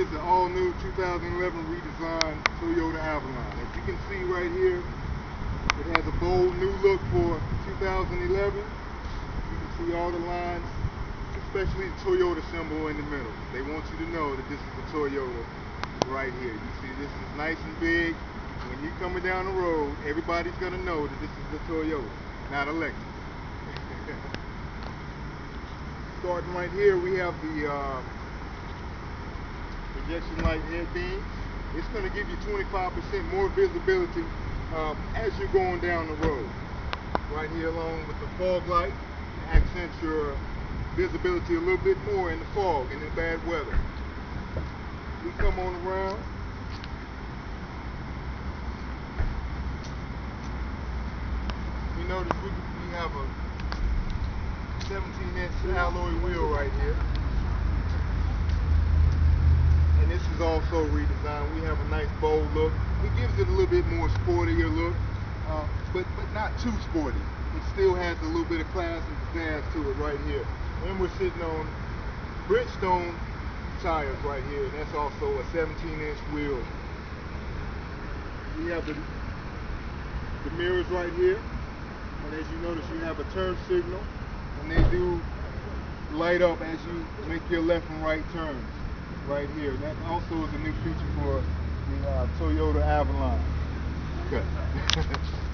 is the all-new 2011 redesigned Toyota Avalon. As you can see right here, it has a bold new look for 2011. You can see all the lines, especially the Toyota symbol in the middle. They want you to know that this is a Toyota right here. You see this is nice and big. When you're coming down the road, everybody's going to know that this is a Toyota, not a Lexus. Starting right here, we have the projection light head beams. It's going to give you 25% more visibility as you're going down the road. Right here, along with the fog light, accents your visibility a little bit more in the fog and in bad weather. We come on around. You notice we have a 17-inch alloy wheel right here. And this is also redesigned. We have a nice bold look. It gives it a little bit more sportier look, but not too sporty. It still has a little bit of class and pizzazz to it right here. And we're sitting on Bridgestone tires right here, and that's also a 17-inch wheel. We have the mirrors right here, and as you notice, you have a turn signal, and they do light up as you make your left and right turns right here. And that also is a new feature for the Toyota Avalon. Okay.